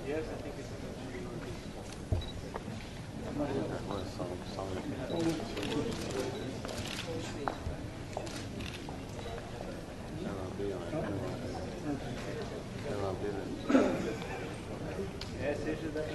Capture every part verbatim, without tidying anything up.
Yes, I think it's é, seja da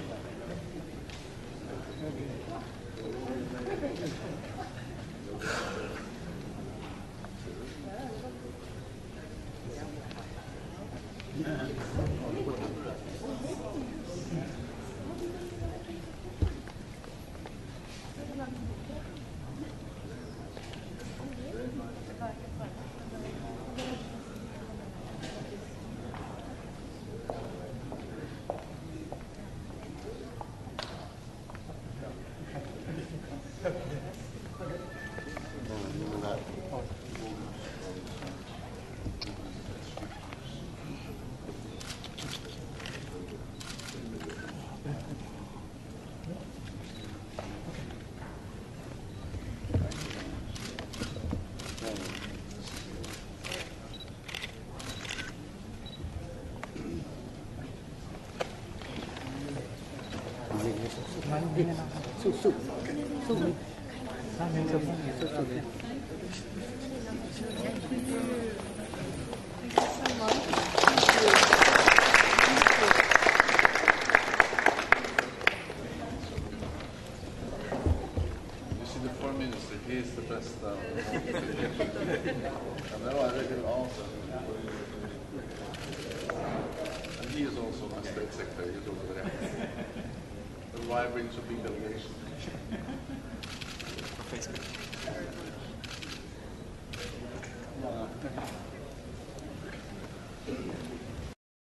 Su, su, su. Su, su, su. You see the foreign minister, he is the best. Uh, and now I reckon also. And he is also my state secretary, he's over there. That's why I bring so big delegation. Facebook.